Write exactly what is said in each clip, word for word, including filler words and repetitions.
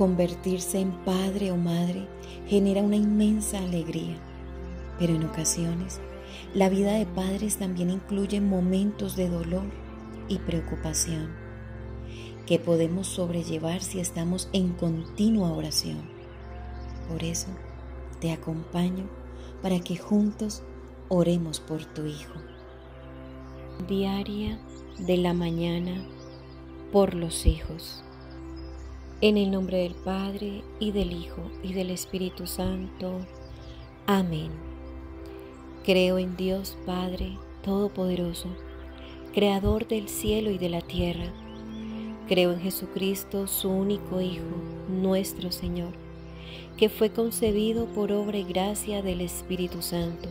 Convertirse en padre o madre genera una inmensa alegría, pero en ocasiones la vida de padres también incluye momentos de dolor y preocupación que podemos sobrellevar si estamos en continua oración. Por eso te acompaño para que juntos oremos por tu hijo. Diaria de la mañana por los hijos. En el nombre del Padre, y del Hijo, y del Espíritu Santo. Amén. Creo en Dios Padre Todopoderoso, Creador del cielo y de la tierra. Creo en Jesucristo, su único Hijo, nuestro Señor, que fue concebido por obra y gracia del Espíritu Santo.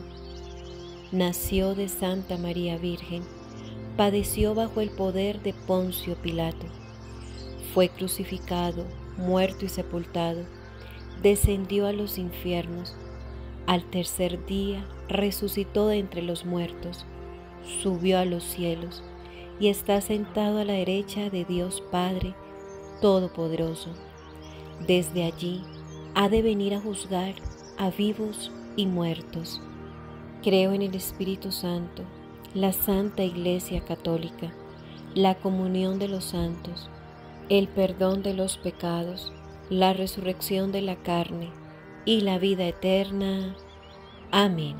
Nació de Santa María Virgen, padeció bajo el poder de Poncio Pilato. Fue crucificado, muerto y sepultado, descendió a los infiernos. Al tercer día resucitó de entre los muertos, subió a los cielos y está sentado a la derecha de Dios Padre Todopoderoso. Desde allí ha de venir a juzgar a vivos y muertos. Creo en el Espíritu Santo, la Santa Iglesia Católica, la comunión de los santos, el perdón de los pecados, la resurrección de la carne y la vida eterna. Amén.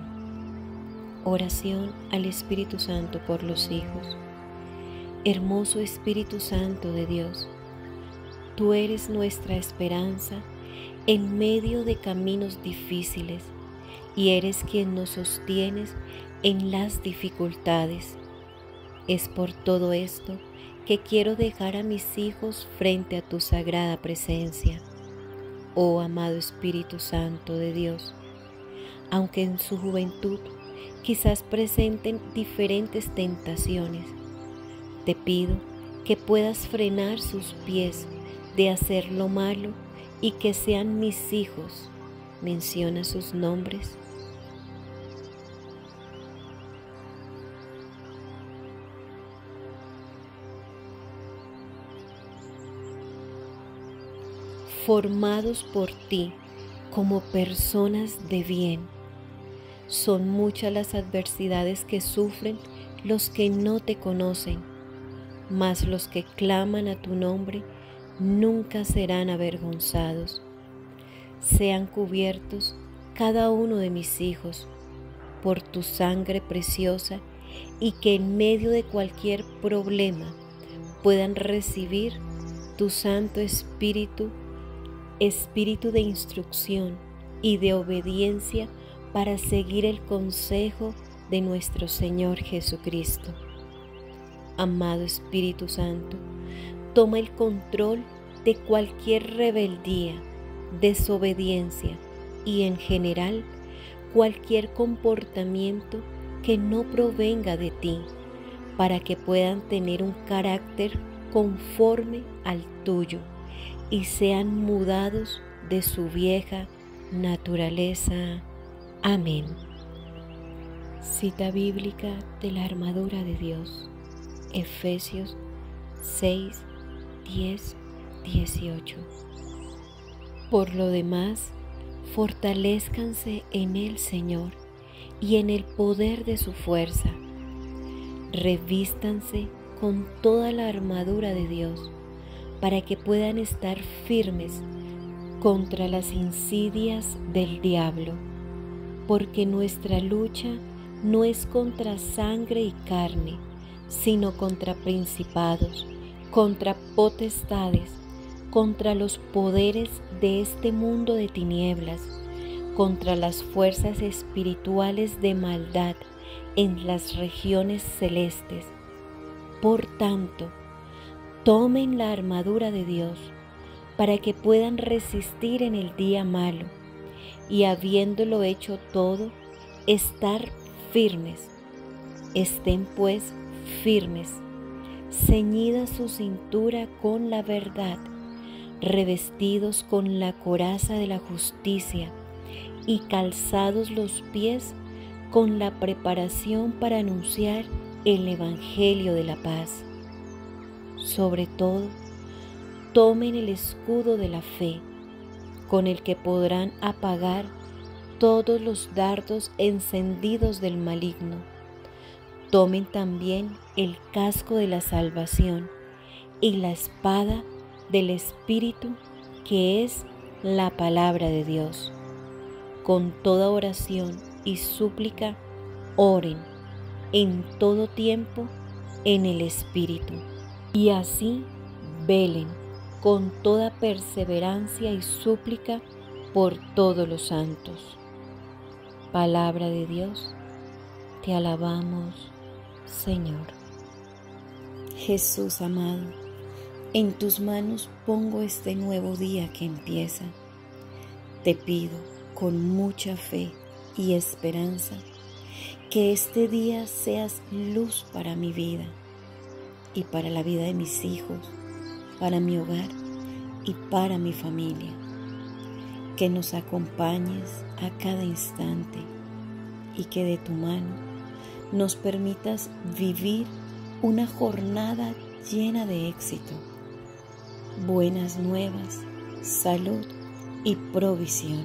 Oración al Espíritu Santo por los hijos. Hermoso Espíritu Santo de Dios, tú eres nuestra esperanza en medio de caminos difíciles y eres quien nos sostienes en las dificultades. Es por todo esto que quiero dejar a mis hijos frente a tu sagrada presencia. Oh amado Espíritu Santo de Dios, aunque en su juventud quizás presenten diferentes tentaciones, te pido que puedas frenar sus pies de hacer lo malo y que sean mis hijos. Menciona sus nombres. Formados por ti como personas de bien. Son muchas las adversidades que sufren los que no te conocen, mas los que claman a tu nombre nunca serán avergonzados. Sean cubiertos cada uno de mis hijos por tu sangre preciosa y que en medio de cualquier problema puedan recibir tu Santo Espíritu, Espíritu de instrucción y de obediencia para seguir el consejo de nuestro Señor Jesucristo. Amado Espíritu Santo, toma el control de cualquier rebeldía, desobediencia y en general cualquier comportamiento que no provenga de ti, para que puedan tener un carácter conforme al tuyo y sean mudados de su vieja naturaleza. Amén. Cita bíblica de la armadura de Dios, Efesios seis, diez, dieciocho. Por lo demás, fortalézcanse en el Señor y en el poder de su fuerza. Revístanse con toda la armadura de Dios para que puedan estar firmes contra las insidias del diablo, porque nuestra lucha no es contra sangre y carne, sino contra principados, contra potestades, contra los poderes de este mundo de tinieblas, contra las fuerzas espirituales de maldad en las regiones celestes. Por tanto, tomen la armadura de Dios para que puedan resistir en el día malo y, habiéndolo hecho todo, estar firmes. Estén pues firmes, ceñida su cintura con la verdad, revestidos con la coraza de la justicia y calzados los pies con la preparación para anunciar el Evangelio de la paz. Sobre todo, tomen el escudo de la fe, con el que podrán apagar todos los dardos encendidos del maligno. Tomen también el casco de la salvación y la espada del Espíritu, que es la palabra de Dios. Con toda oración y súplica, oren en todo tiempo en el Espíritu, y así velen con toda perseverancia y súplica por todos los santos. Palabra de Dios, te alabamos, Señor. Jesús amado, en tus manos pongo este nuevo día que empieza. Te pido con mucha fe y esperanza que este día seas luz para mi vida y para la vida de mis hijos, para mi hogar y para mi familia. Que nos acompañes a cada instante y que de tu mano nos permitas vivir una jornada llena de éxito, buenas nuevas, salud y provisión.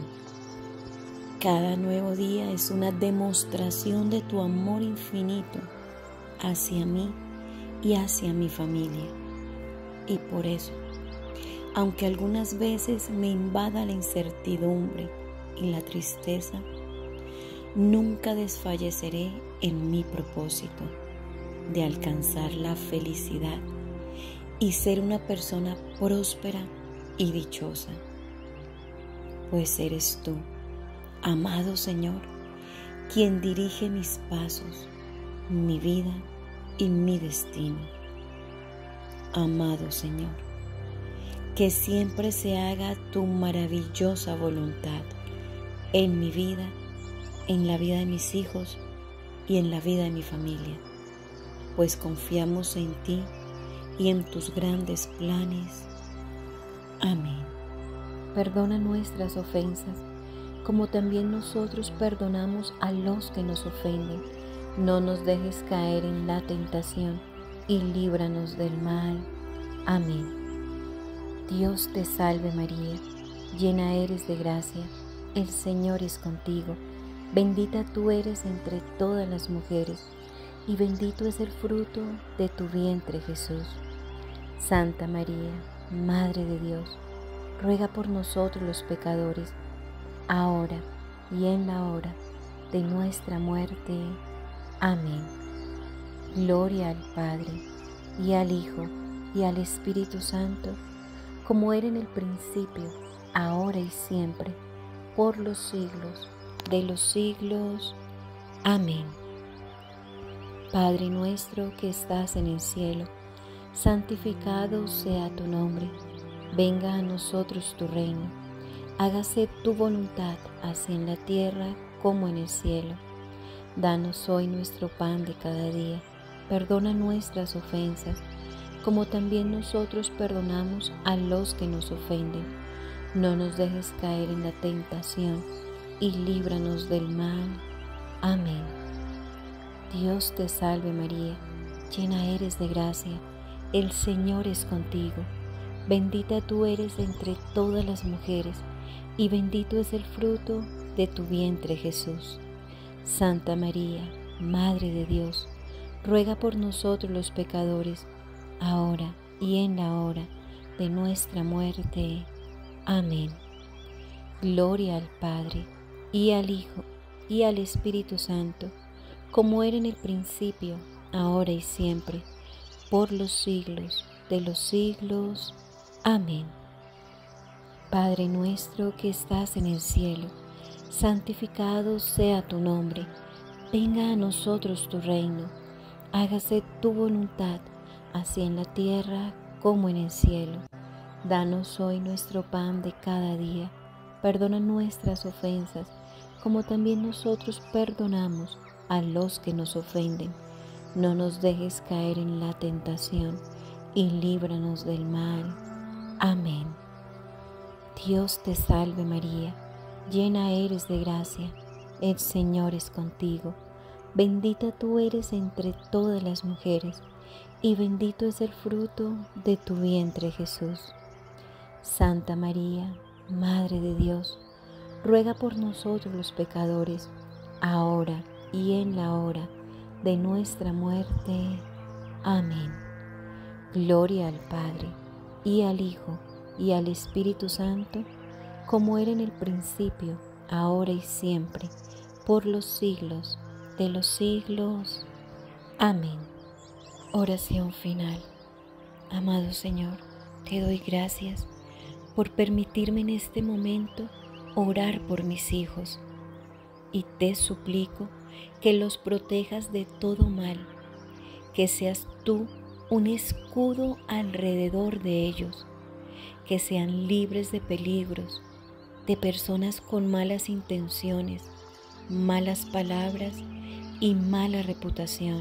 Cada nuevo día es una demostración de tu amor infinito hacia mí y hacia mi familia. Y por eso, aunque algunas veces me invada la incertidumbre y la tristeza, nunca desfalleceré en mi propósito de alcanzar la felicidad y ser una persona próspera y dichosa. Pues eres tú, amado Señor, quien dirige mis pasos, mi vida y mi destino. Amado Señor, que siempre se haga tu maravillosa voluntad en mi vida, en la vida de mis hijos y en la vida de mi familia, pues confiamos en ti y en tus grandes planes. Amén. Perdona nuestras ofensas, como también nosotros perdonamos a los que nos ofenden. No nos dejes caer en la tentación y líbranos del mal. Amén. Dios te salve María, llena eres de gracia, el Señor es contigo. Bendita tú eres entre todas las mujeres, y bendito es el fruto de tu vientre, Jesús. Santa María, Madre de Dios, ruega por nosotros los pecadores, ahora y en la hora de nuestra muerte. Amén. Gloria al Padre, y al Hijo, y al Espíritu Santo, como era en el principio, ahora y siempre, por los siglos de los siglos. Amén. Padre nuestro que estás en el cielo, santificado sea tu nombre. Venga a nosotros tu reino. Hágase tu voluntad, así en la tierra como en el cielo. Danos hoy nuestro pan de cada día. Perdona nuestras ofensas, como también nosotros perdonamos a los que nos ofenden. No nos dejes caer en la tentación y líbranos del mal. Amén. Dios te salve María, llena eres de gracia, el Señor es contigo. Bendita tú eres entre todas las mujeres, y bendito es el fruto de tu vientre Jesús. Santa María, Madre de Dios, ruega por nosotros los pecadores, ahora y en la hora de nuestra muerte. Amén. Gloria al Padre, y al Hijo, y al Espíritu Santo, como era en el principio, ahora y siempre, por los siglos de los siglos. Amén. Padre nuestro que estás en el cielo, santificado sea tu nombre. Venga a nosotros tu reino. Hágase tu voluntad, así en la tierra como en el cielo. Danos hoy nuestro pan de cada día. Perdona nuestras ofensas, como también nosotros perdonamos a los que nos ofenden. No nos dejes caer en la tentación y líbranos del mal. Amén. Dios te salve María, llena eres de gracia, el Señor es contigo. Bendita tú eres entre todas las mujeres, y bendito es el fruto de tu vientre Jesús. Santa María, Madre de Dios, ruega por nosotros los pecadores, ahora y en la hora de nuestra muerte. Amén. Gloria al Padre, y al Hijo, y al Espíritu Santo, como era en el principio, ahora y siempre, por los siglos de los siglos. Amén. Oración final. Amado Señor, te doy gracias por permitirme en este momento orar por mis hijos, y te suplico que los protejas de todo mal, que seas tú un escudo alrededor de ellos, que sean libres de peligros, de personas con malas intenciones, malas palabras y mala reputación.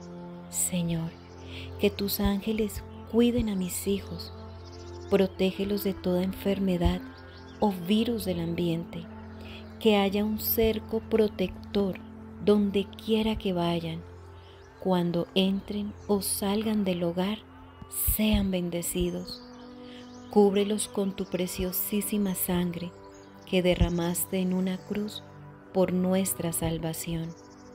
Señor, que tus ángeles cuiden a mis hijos, protégelos de toda enfermedad o virus del ambiente, que haya un cerco protector donde quiera que vayan. Cuando entren o salgan del hogar, sean bendecidos. Cúbrelos con tu preciosísima sangre que derramaste en una cruz por nuestra salvación.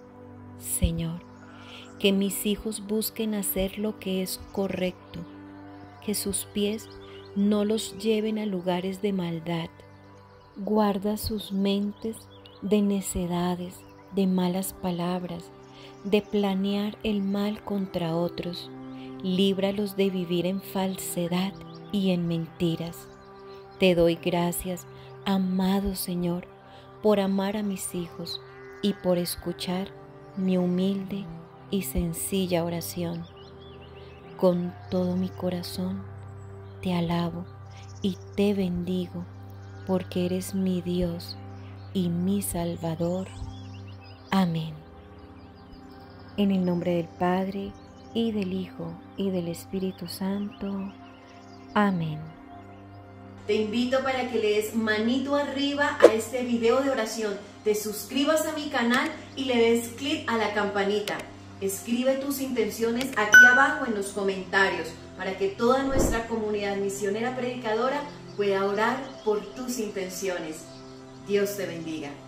Señor, que mis hijos busquen hacer lo que es correcto, que sus pies no los lleven a lugares de maldad. Guarda sus mentes de necedades, de malas palabras, de planear el mal contra otros. Líbralos de vivir en falsedad y en mentiras. Te doy gracias, amado Señor, por amar a mis hijos y por escuchar mi humilde y sencilla oración. Con todo mi corazón te alabo y te bendigo, porque eres mi Dios y mi Salvador. Amén. En el nombre del Padre, y del Hijo, y del Espíritu Santo. Amén. Te invito para que le des manito arriba a este video de oración, te suscribas a mi canal y le des clic a la campanita. Escribe tus intenciones aquí abajo en los comentarios para que toda nuestra comunidad misionera predicadora pueda orar por tus intenciones. Dios te bendiga.